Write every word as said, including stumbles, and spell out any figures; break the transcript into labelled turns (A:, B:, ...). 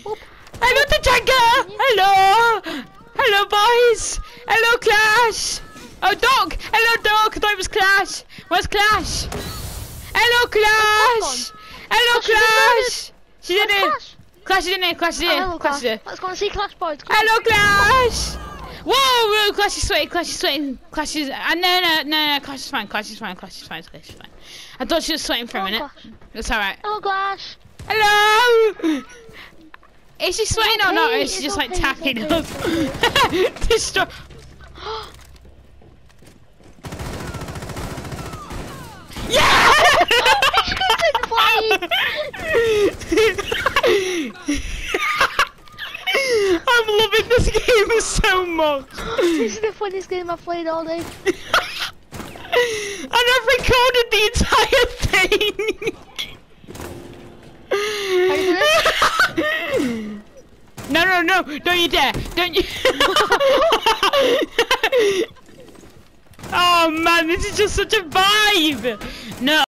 A: Whoop.
B: Hello, Tachanka! Hello! Hello, boys! Hello, Clash! Oh, Doc! Hello, Doc! I thought it was Clash! Where's Clash? Hello, Clash! Hello, Clash! She's in here! Clash is in here! Clash is
A: Oh,
B: here!
A: hello,
B: Clash is here!
A: Let's go and see Clash Boys. Come on.
B: Hello, Clash! Whoa, whoa, Clash is sweating, Clash is sweating, Clash is... Uh, no, no, no, no, Clash is fine, Clash is fine, Clash is fine, Clash is fine. I thought she was sweating for a
A: Hello,
B: minute.
A: Clash.
B: That's alright.
A: Hello, Clash.
B: Hello! Is she sweating or not, or
A: okay,
B: is she
A: it's
B: just like
A: okay,
B: tapping
A: it's
B: us? Destroy... Yeah! I'm loving this game so much.
A: This is the funniest game I've played all day.
B: And I've recorded the entire thing.
A: Ready for this?
B: No, no, no, don't you dare, don't you. Oh man, this is just such a vibe. No.